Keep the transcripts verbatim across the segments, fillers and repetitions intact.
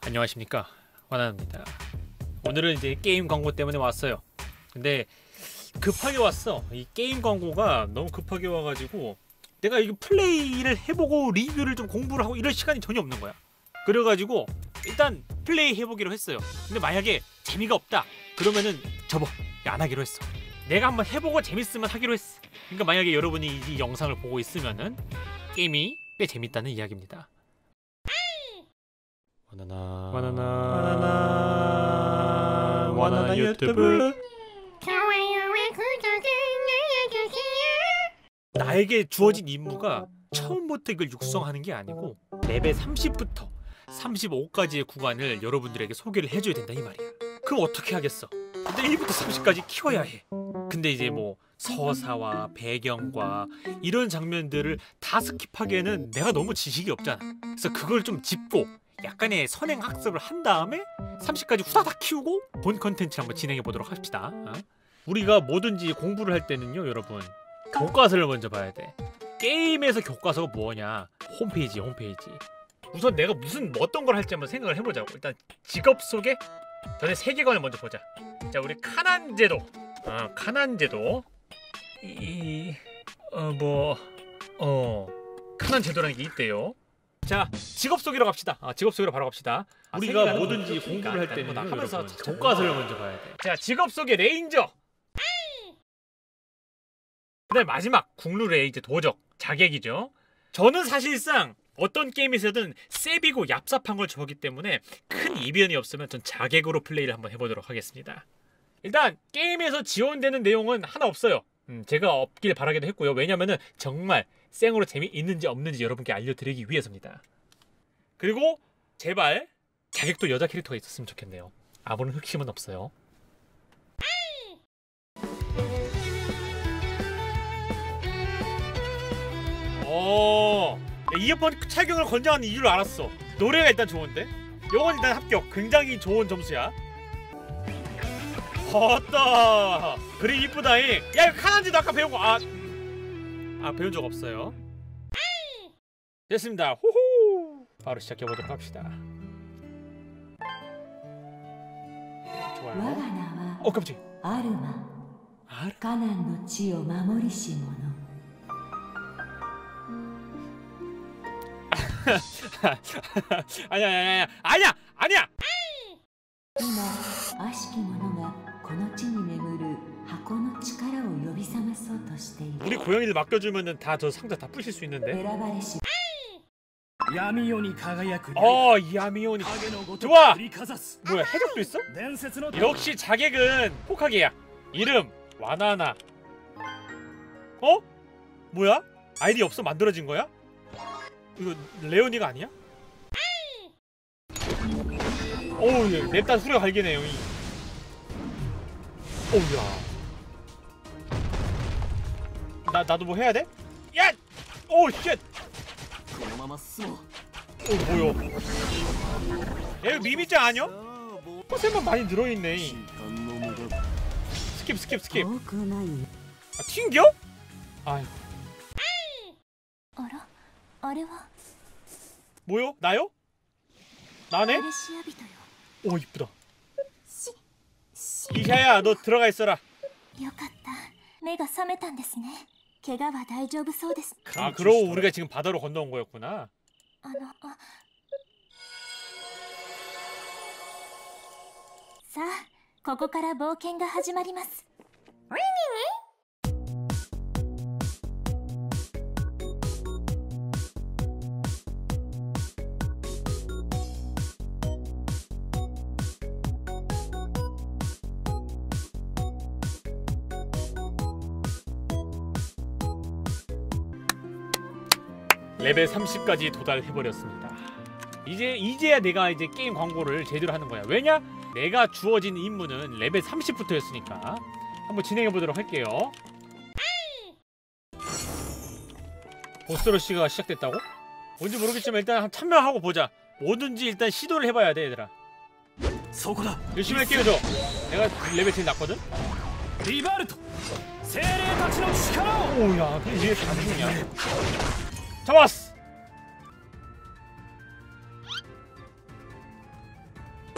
안녕하십니까, 와나나입니다. 오늘은 이제 게임 광고 때문에 왔어요. 근데 급하게 왔어. 이 게임 광고가 너무 급하게 와가지고 내가 이거 플레이를 해보고 리뷰를 좀 공부를 하고 이럴 시간이 전혀 없는 거야. 그래가지고 일단 플레이 해보기로 했어요. 근데 만약에 재미가 없다 그러면은 접어, 안 하기로 했어. 내가 한번 해보고 재밌으면 하기로 했어. 그러니까 만약에 여러분이 이 영상을 보고 있으면은 게임이 꽤 재밌다는 이야기입니다. 와나나 와나나 와나나 와나나 유튜브 좋아요와 구독을 눌러주세요. 나에게 주어진 임무가 처음부터 이걸 육성하는 게 아니고 레벨 삼십부터 삼십오까지의 구간을 여러분들에게 소개를 해줘야 된다 이 말이야. 그럼 어떻게 하겠어? 근데 일부터 삼십까지 키워야 해. 근데 이제 뭐 서사와 배경과 이런 장면들을 다 스킵하기에는 내가 너무 지식이 없잖아. 그래서 그걸 좀 짚고 약간의 선행 학습을 한 다음에 삼십까지 후다닥 키우고 본 컨텐츠 한번 진행해 보도록 합시다. 어? 우리가 뭐든지 공부를 할 때는요, 여러분, 교과서를 먼저 봐야 돼. 게임에서 교과서가 뭐냐? 홈페이지, 홈페이지. 우선 내가 무슨 어떤 걸 할지 한번 생각을 해보자고. 일단 직업 소개? 전에 세계관을 먼저 보자. 자, 우리 카난 제도. 아, 카난 제도. 이... 어... 뭐... 어... 카난 제도라는 게 있대요. 자, 직업 소개로 갑시다. 아, 직업 소개로 바로 갑시다. 아, 우리가 뭐든지 공부를 할 때는 하면서 교과서를 먼저 봐야 돼. 자, 직업 소개 레인저. 그다음에 마지막 국룰 레이저 도적 자객이죠. 저는 사실상 어떤 게임에서든 세비고 얍삽한 걸 좋아하기 때문에 큰 이변이 없으면 전 자객으로 플레이를 한번 해보도록 하겠습니다. 일단 게임에서 지원되는 내용은 하나 없어요. 음, 제가 없길 바라기도 했고요. 왜냐면은 정말 생으로 재미있는지 없는지 여러분께 알려드리기 위해서입니다. 그리고 제발 자객도 여자 캐릭터가 있었으면 좋겠네요. 아무런 흑심은 없어요. 오, 이어폰 착용을 권장하는 이유를 알았어. 노래가 일단 좋은데? 요건 일단 합격. 굉장히 좋은 점수야. 헛다. 그래 이쁘다잉. 야, 이거 카난지도 아까 배운 거. 아, 아 배운 적 없어요. 됐습니다. 호호. 바로 시작해보도록 합시다. 좋아요. 어, 깜짝이야. 아르마. 가난의地を守りし者. 아니야, 아니야, 아니야, 아니야. 今悪しき者がこの地に眠る箱の力を呼び覚まそうとしている. 우리 고양이를 맡겨주면은 다 저 상자 다 부실 수 있는데. 야미요니 가가야크. 어, 야미요니. 좋아. 뭐야, 해적도 있어? 역시 자객은 호카게야. 이름 와나나. 어? 뭐야? 아이디 없어? 만들어진 거야? 이거 레오니가 아니야? 오우, 냅다 수레가 갈기네요. 오우야. 나, 나도 뭐 해야 돼? 야! 오우, 쉣! 오, 뭐야. 야, 이거 미미짱 아니야? 허세만 많이 늘어있네. 스킵, 스킵, 스킵. 아, 튕겨? 아휴. 뭐요? 나요? 나네? 오, 이쁘다. 이샤야, 너 들어가 있어라. 아, 그러고 우리가 지금 바다로 건너온 거였구나. 자, ここから冒険が始まります. 레벨 삼십까지 도달해버렸습니다. 이제, 이제야 내가 이제 게임 광고를 제대로 하는 거야. 왜냐? 내가 주어진 임무는 레벨 삼십부터였으니까. 한번 진행해보도록 할게요. 보스러시가 시작됐다고? 뭔지 모르겠지만 일단 참여하고 보자. 뭐든지 일단 시도를 해봐야 돼, 얘들아. 열심히 할게요, 저. 내가 레벨 제일 낮거든? 오야, 그게 왜 다 죽냐? 잡았어!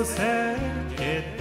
避けた